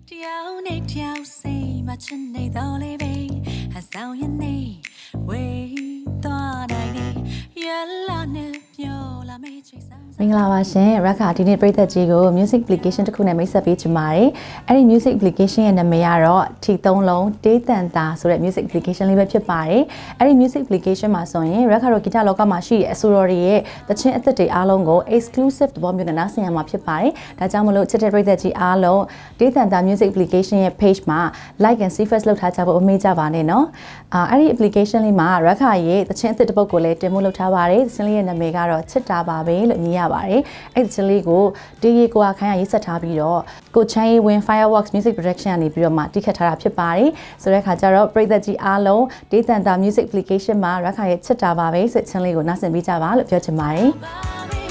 မင်္ဂလာပါရှင်ရခါဒီနေ့ပရိသတ်ကြီးကို music application တစ်ခုနဲ့မိတ်ဆက်ပေးချင်ပါတယ်အဲ့ဒီ music application ရဲ့နာမည်ကတော့ထီသုံးလုံးတေးတန်တာဆိုတဲ့ music application လေးပဲဖြစ်ပါတယ်အဲ့ဒီ music application မှာဆိုရင်ရခါတော့ဂီတလောကမှာရှိတဲ့အဆိုတော်တွေရဲ့သချင်းအသစ်တွေအားလုံးကို exclusive သဘောမျိုးနဲ့နားဆင်ရမှာဖြစ်ပါတယ်ဒါကြောင့်မလို့ချစ်တဲ့ပရိသတ်ကြီးအားလုံးတေးတန်တာ music application ရဲ့ page မှာ like and see first လုပ်ထားကြဖို့အမေ့ကြပါနဲ့နော်အဲ့ဒီ application လေးမှာရခါရဲ့သချင်းအသစ်တစ်ပုဒ်ကိုလည်းတင်မှုလုပ်ထားပါတယ်သချင်းလေးရဲ့နာမည်ကတော့ချစ်တာပါပဲလို့မြင်ရပါတယ်အဲ့ဒီချင်းလေးကိုတေးရီကိုအခန်းရရေးဆက်ထားပြီးတော့ကိုချမ်းရီဝင် Fireworks Music Production ကနေပြီးတော့မှတိခတ်ထားတာဖြစ်ပါတယ်ဆိုတဲ့အခါကျတော့ပရိသတ်ကြီးအားလုံးဒေးတန်တာ Music Application မှာရခါရဲ့ချစ်တာပါပဲဆိုတဲ့ချင်းလေးကိုနားဆင်ပေးကြပါလို့ပြောချင်ပါတယ်